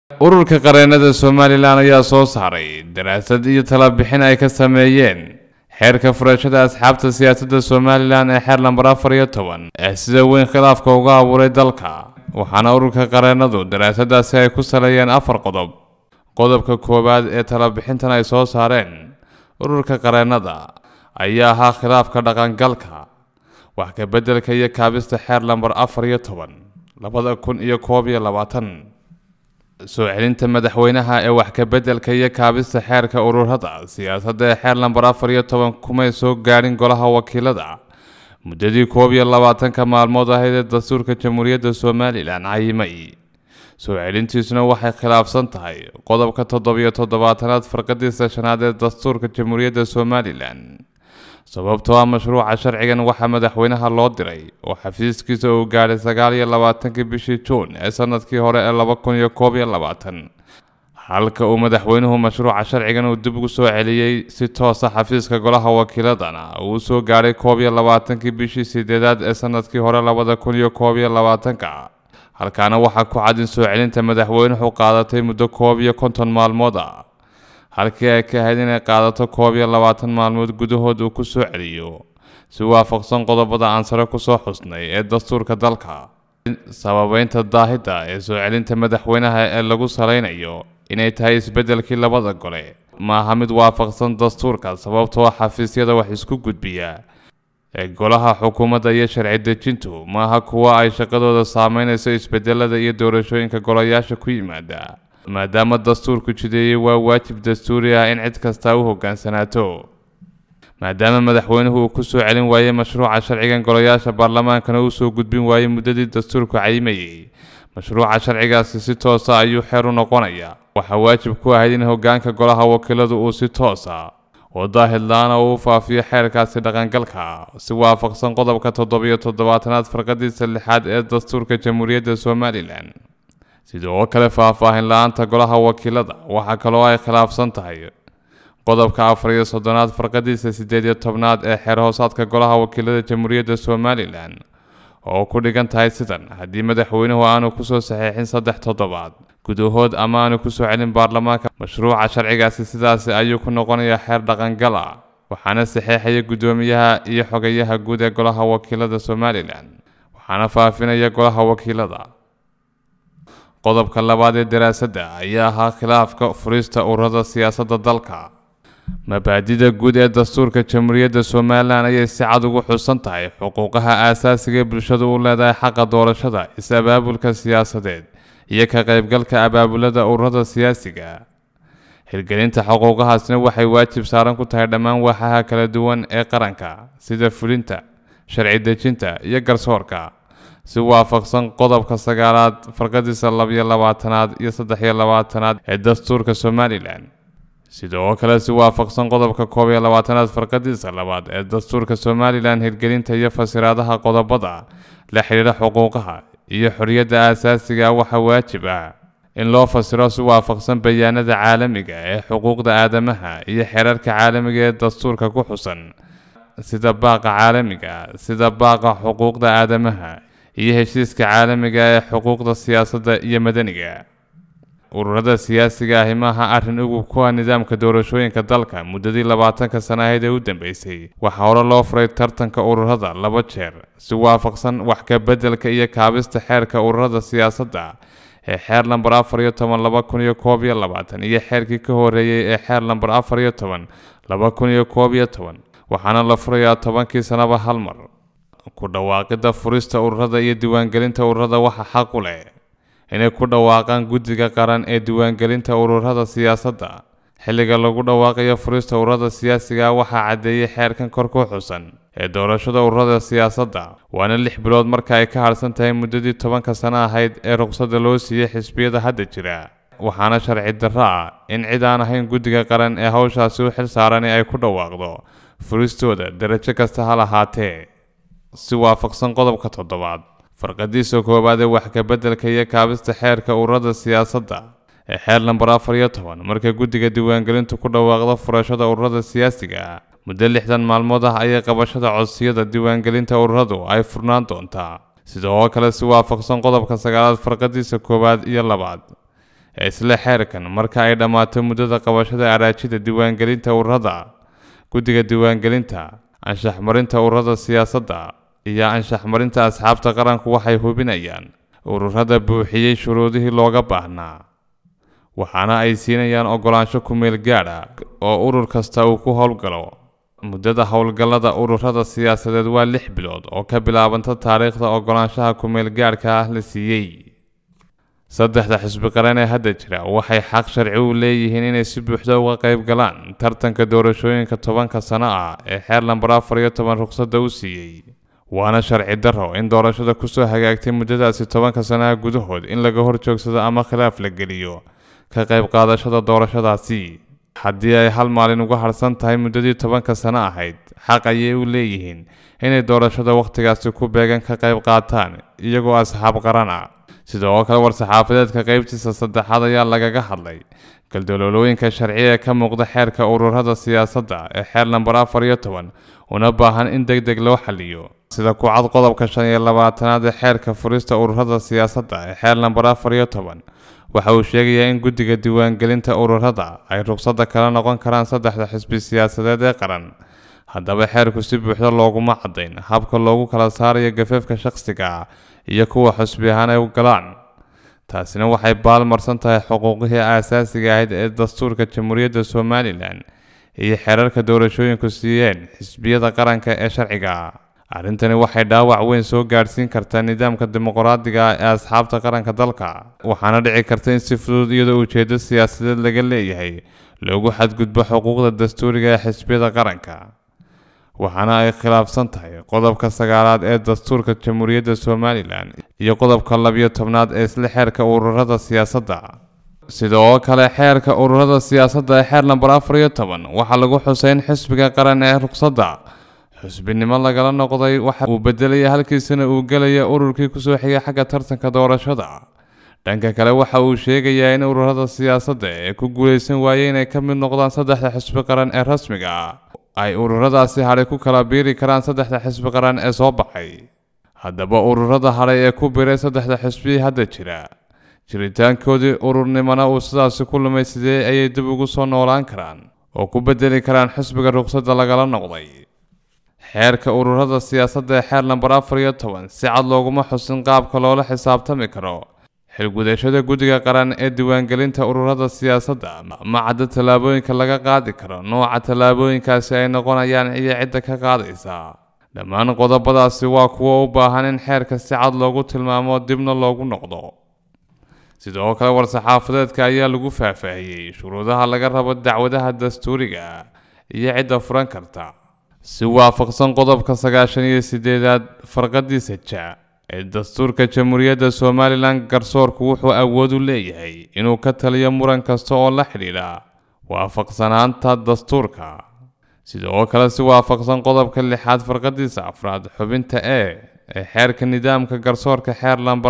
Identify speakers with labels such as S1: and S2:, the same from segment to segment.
S1: ururka qareenada Somaliland ayaa soo saaray daraasad iyo talo bixin ay ka sameeyeen xeerka furashada asxaabta siyaasadda Somaliland ee xeer lambar 14 ee sida weyn khilaafka uga abuuray dalka waxaana ururka qareenadu daraasadaasi ay ku saleeyeen 4 qodob. qodobka koowaad ee talo bixintan ay soo saareen ururka qareenada ayaa ahaa khilaafka dhaqangalka wax ka bedelka iyo kaabista xeer lambar 14 2021 soo celinta madaxweynaha ee wax ka bedelka iyo kaabista xeerka ururada siyaasadda ee xeer lambar 14 kuma soo gaarin golaha wakiilada muddadii 21 maalmood ahayd ee dastuurka Jamhuuriyadda Somaliland cayimay. soo celintiisuna waxay khilaafsan tahay qodobka 77aad farqadiisa shanaad ee dastuurka Jamhuuriyadda Somaliland sababtoo ah mashruuca sharcigan waxa madaxweynaha loo diray oo xafiiskiisa uu gaaray 29 bishii Juun ee sanadkii hore ee 2021 halka uu madaxweynuhu mashruuca sharcigan uu dib ugu soo celiyay si toos ah xafiiska golaha wakiiladana uu soo gaaray 21 bishii sideedaad ee sanadkii hore 2021 halkaana waxa ku cad in soo celinta madaxweynuhu qaadatay muddo 50 maalmood ah halkii ay ka ahayd inay qaadato 20 maalmood gudahood uu ku soo celiyo si waafaqsan qodobada aan sare ku soo xusnay ee dastuurka dalka. sababaynta daahida ee soo celinta madaxweynaha ee lagu saleynayo inay tahay isbedelkii labada gole maaha mid waafaqsan dastuurka sababtoo xafiisyada wax isku gudbiya ee golaha xukuumadda iyo sharci dejintu maaha kuwa ay shaqadooda saameynayso isbedelada iyo doorashooyinka golayaasha ku yimaada maadaama dastuurku jideeyay waa waajib dastuuri ah in cid kasta u hoggaansanaato. maadaama madaxweynuhu uu ku soo celin waayay mashruuca sharcigan golayaasha baarlamaankana uu soo gudbin waayay muddadii dastuurku cayimayay mashruuca sharcigaasi si toos ah ayuu xeer u noqonayaa. waxaa waajib ku ahayd in hoggaanka golaha wakiiladu uu si toos ah oo daahid la'aan u faafiyo xeerkaasi dhaqangalka si waafaqsan qodobka 77aad farqadiisa 6aad ee dastuurka Jamhuuriyadda Somaliland. sidoo kale faahfaahin la'aanta golaha wakiilada waxa kale oo ay khilaafsan tahay qodobka 34aad farqadiisa 18aad ee xeer hoosaadka golaha wakiilada Jamhuuriyadda Somaliland oo ku dhigan tahay sidan haddii madaxweynuhu aanu ku soo saxeexin 3 toddobaad gudahood ama aanu ku soo celin baarlamaanka mashruuca sharcigaasi sidaas ayuu ku noqonayaa xeer dhaqangal ah waxaana saxeexaya gudoomiyaha iyo xogayaha guud ee golaha wakiilada Somaliland waxaana faafinaya golaha wakiilada. qodobka labaad ee daraasadda ayaa ahaa khilaafka furista ururada siyaasadda dalka. mabaadida guud ee dastuurka Jamhuuriyadda Somaliland ayay si cad ugu xusan tahay xuquuqaha aasaasiga ee bulshadu u leedahay xaqa doorashada is-abaabulka siyaasadeed iyo ka qaybgalka abaabulada ururada siyaasiga. hirgelinta xuquuqahaasna waxay waajib saaran ku tahay dhammaan waaxaha kala duwan ee qaranka sida fulinta, sharci dejinta iyo garsoorka si waafaqsan qodobka 9aad farqadiisa 22aad iyo 23aad ee dastuurka Somaliland. sidoo kale si waafaqsan qodobka 22aad farqadiisa 2aad ee dastuurka Somaliland hirgelinta iyo fasiraadaha qodobada la xiriira xuquuqaha iyo xorriyadda aasaasiga waxa waajib ah in loo fasiro si waafaqsan bayaanada caalamiga ee xuquuqda aadamaha iyo xeerarka caalamiga ee dastuurka ku xusan sida baaqa caalamiga sida baaqa xuquuqda aadamaha iyo heshiiska caalamiga ee xuquuqda siyaasadda iyo madaniga. ururada siyaasiga ah maaha arrin ugu ku ah nidaamka doorashooyinka dalka muddadii 20 sano ahayd ee u dambeysay waxaa hore loo furay tartanka ururada 2 jeer si waafaqsan wax ka bedelka iyo kaabista xeerka ururada siyaasadda ee xeer lambar 14 iyo xeerkii ka horeeyay ee xeer lambar 14 waxaana la furayaa 10 sanaba hal mar. ku dhawaaqida furista ururada iyo diiwaangelinta ururada waxa xaq u leh inay ku dhawaaqaan guddiga qaran ee diiwaangelinta ururada siyaasadda. xilliga lagu dhawaaqayo furista ururada siyaasiga waxa cadeeyay xeerkan kor ku xusan ee doorashada ururada siyaasadda waana 6 bilood marka ay ka harsan tahay muddadii 10 sano ahayd ee ruqsadda loo siiyay xisbiyada hadda jira. waxaana sharci darro ah in cid aan ahayn guddiga qaran ee hawshaasi u xil saaran ay ku dhawaaqdo furistooda darajo kasta ha lahaatee si waafaqsan qodobka 7aad farqadiisa koowaad ee wax ka bedelka iyo kaabista xeerka ururada siyaasadda ee xeer lambar 14 marka guddiga diiwaangelintu ku dhawaaqdo furashada ururada siyaasiga muddo 60 maalmood ah ayay qabashada codsiyada diiwaangelinta ururadu ay furnaan doontaa. sidoo kale si waafaqsan qodobka 9aad farqadiisa koowaad iyo 2aad ee isla xeerkan marka ay dhammaato muddada qabashada araajida diiwaangelinta ururada. Guddiga diiwaangelinta, anshax marinta ururada siyaasadda iyo anshax marinta asxaabta qaranku waxay hubinayaan ururada buuxiyay shuruudihii looga baahnaa, waxaana ay siinayaan ogolaansho ku meel gaar ah oo urur kasta uu ku howlgalo. Muddada howlgallada ururada siyaasadeed waa 6 bilood oo ka bilaabanta taariikhda ogolaanshaha ku meel gaarka ah la siiyay. Saddexda xisbi qaran ee hadda jira waxay xaq sharci u leeyihiin inay si buuxda uga qayb galaan tartanka doorashooyinka 10 sano ah ee xeer lambar 14 ruqsadda u siiyay. waana sharci darro in doorashada ku soo hagaagtay muddadaasi 10 sano gudahood in laga horjoogsado ama khilaaf la geliyo ka qayb qaadashada doorashadaasi. haddii ay hal maalin uga harsan tahay muddadii 10 sano ahayd, xaq ayay u leeyihiin inay doorashada waqtigaasi ku beegan ka qayb qaataan iyagoo asxaab qaran ah. sidoo kale war-saxaafadeedka qaybtiisa saddexaad ayaa lagaga hadlay galdaloolooyinka sharci ee ka muuqda xeerka ururada siyaasadda ee xeer lambar 14 una baahan in degdeg loo xaliyo. sida ku cad qodobka 25aad ee xeerka furista ururada siyaasadda ee xeer lambar 14 waxa uu sheegayaa in guddiga diiwaangelinta ururada ay ruqsadda kala noqon karaan 3 xisbi siyaasadeed ee qaran. haddaba xeerku si buuxda looguma caddayn habka loogu kala saarayo gafafka shakhsiga ah iyo kuwa xisbi ahaan ay u galaan. taasina waxay baalmarsan tahay xuquuqihii aasaasiga ahayd ee dastuurka Jamhuuriyadda Somaliland iyo xeerarka doorashooyinku siiyeen xisbiyada qaranka ee sharciga ah. arrintani waxay dhaawac weyn soo gaarsiin kartaa nidaamka dimuqraadiga ah ee asxaabta qaranka dalka, waxaana dhici karta in si fudud iyadoo ujeedo siyaasadeed laga leeyahay loogu xadgudbo xuquuqda dastuuriga ee xisbiyada qaranka, waxaana ay khilaafsan tahay qodobka 9aad ee dastuurka Jamhuuriyadda Somaliland iyo qodobka 12aad ee isla xeerka ururada siyaasadda. sidoo kale xeerka ururada siyaasadda ee xeer lambar 14 waxaa lagu xusay in xisbiga qaran ee ruqsadda xisbinimo lagala noqday waxa uu bedelaya halkiisana uu galaya ururkii ku soo xigay xagga tartanka doorashada. dhanka kale waxa uu sheegayaa in ururada siyaasadda ee ku guuleysan waayeen inay ka mid noqdaan 3 xisbi qaran ee rasmiga ah ay ururadaasi hadhay ku kala biiri karaan 3 xisbi qaran ee soo baxay. haddaba ururada hadhay ee ku biiray 3 xisbi hadda jira, jiritaankoodii ururnimana uu sidaasi ku lumay, sidee ayay dib ugu soo noolaan karaan oo ku bedeli karaan xisbiga ruqsadda lagala noqday? xeerka ururada siyaasadda ee xeer lambar 14 si cad looguma xusin qaabka loola xisaabtami karo xilgudashada guddiga qaran ee diiwaangelinta ururada siyaasadda. ma cadda tallaabooyinka laga qaadi karo, nooca tallaabooyinkaasi ay noqonayaan iyo cidda ka qaadaysa. dhammaan qodobadaasi waa kuwo u baahan in xeerka si cad loogu tilmaamo dibna loogu noqdo. sidoo kale war-saxaafadeedka ayaa lagu faahfaahiyey shuruudaha laga rabo dacwadaha dastuuriga iyo cidda furan karta. si waafaqsan qodobka 98aad farqadiisa ja ee dastuurka Jamhuuriyadda Somaliland, garsoorku wuxuu awood u leeyahay inuu ka taliyo muran kasta oo la xiriira waafaqsanaanta dastuurka. sidoo kale si waafaqsan qodobka 6aad farqadiisa 4aad xubinta ee xeerka nidaamka garsoorka xeer lambar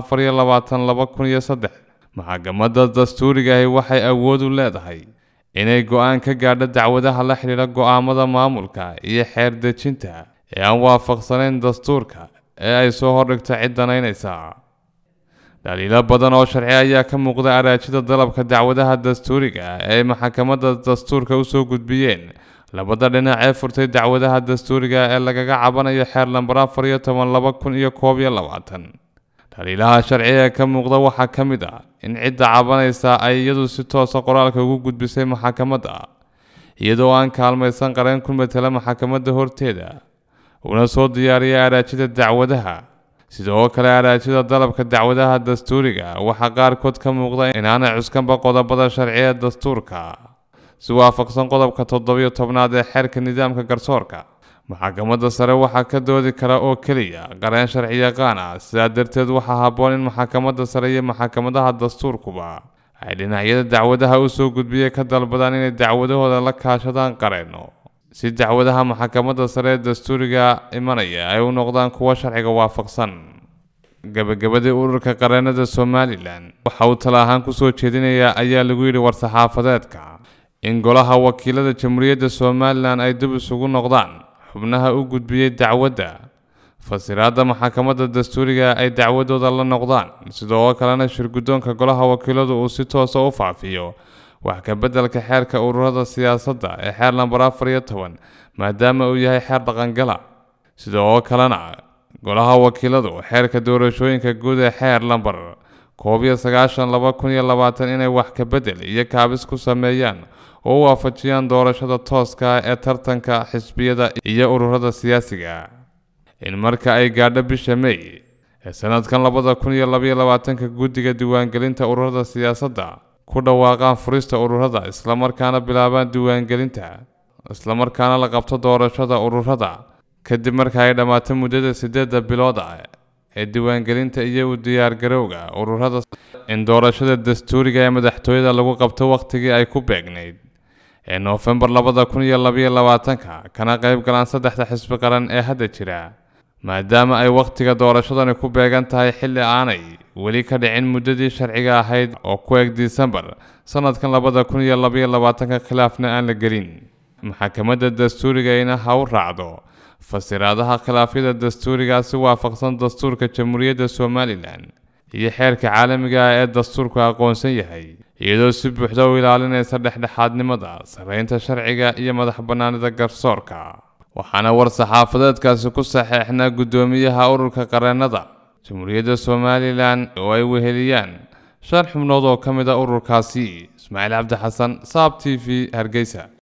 S1: 24/2003 maxkamadda dastuuriga ah waxay awood u leedahay inay go'aan ka gaadho dacwadaha la xiriira go'aamada maamulka iyo xeer dejinta ee aan waafaqsanayn dastuurka ee ay soo hordhigto cid danaynaysa. dhaliilo badan oo sharci ayaa ka muuqda araajida dalabka dacwadaha dastuuriga ee maxkamadda dastuurka u soo gudbiyeen labada dhinac ee furtay dacwadaha dastuuriga ee lagaga cabanayo xeer lambar 14/2021. dhaliilaha sharci ee ka muuqda waxaa ka mid ah in cidda cabanaysa ay iyadu si toosa qoraalka ugu gudbisay maxkamadda iyadoo aan kaalmaysan qareen ku metela maxkamadda horteeda, una soo diyaariyay araajida dacwadaha. sidoo kale araajida dalabka dacwadaha dastuuriga waxaa qaarkood ka muuqda inaanay cuskanba qodobada sharci ee dastuurka. si waafaqsan qodobka 17aad ee xeerka nidaamka garsoorka, maxkamadda sare waxaa ka doodi kara oo keliya qareen sharci yaqaan ah. sidaa darteed waxaa habboon in maxkamadda sare iyo maxkamadaha dastuurkuba ay dhinacyada dacwadaha u soo gudbiyay ka dalbadaan inay dacwadahooda la kaashadaan qareeno si dacwadaha maxkamadda sare ee dastuuriga imanaya ay u noqdaan kuwa sharciga waafaqsan. gabagabadii ururka qareenada Somaliland waxa uu talo ahaan ku soo jeedinayaa ayaa lagu yidhi war-saxaafadeedka in golaha wakiilada Jamhuuriyadda Somaliland ay dib isugu noqdaan xubnaha u gudbiyay dacwadda fasiraadda maxkamadda dastuuriga ay dacwadooda la noqdaan, sidoo kalena shirguddoonka golaha wakiiladu uu si toos ah u faafiyo wax ka beddelka xeerka ururada siyaasadda ee xeer lambar 14 maadaama uu yahay xeer dhaqangala. sidoo kalena golaha wakiiladu xeerka doorashooyinka guud ee xeer lambar 19/2020 inay wax ka beddel iyo kaabis ku sameeyaan oo waafajiyaan doorashada tooska ah ee tartanka xisbiyada iyo ururada siyaasiga. in marka ay gaadho bisha May ee sanadkan 2022 guddiga diiwaangelinta ururada siyaasadda ku dhawaaqaan furista ururada isla markaana bilaabaan diiwaangelinta isla markaana la qabto doorashada ururada kadib marka ay dhamaato muddada 8 bilood ah ee diiwaangelinta iyo u diyaar garowga ururada. in doorashada dastuuriga ee madaxtooyada lagu qabto waqtigii ay ku beegnayd ee November 2022 kana qayb galaan saddexda xisbi qaran ee hadda jira, maadaama ay waqtiga doorashadani ku beegan tahay xilli aanay weli ka dhicin muddadii sharciga ahayd oo ku eg December sanadkan 2022 khilaafna aan la gelin. maxkamadda dastuuriga ha u raacdo fasiraadaha khilaafyada dastuuriga si waafaqsan dastuurka Jamhuuriyadda Somaliland iyo xeerka caalamiga ah ee dastuurku aqoonsan yahay, iyadoo si buuxda u ilaalinaysa dhexdhexaadnimada, sareynta sharciga iyo madax-bannaanida garsoorka. waxaana war saxaafadeedkaasi ku saxeexnaa guddoomiyaha ururka qareennada Jamhuuriyadda Somaliland oo ay weheliyaan 5 xubnood oo ka mid ah ururkaasi. Ismaaciil Cabdi Xasan, Saab TV, Hargeysa.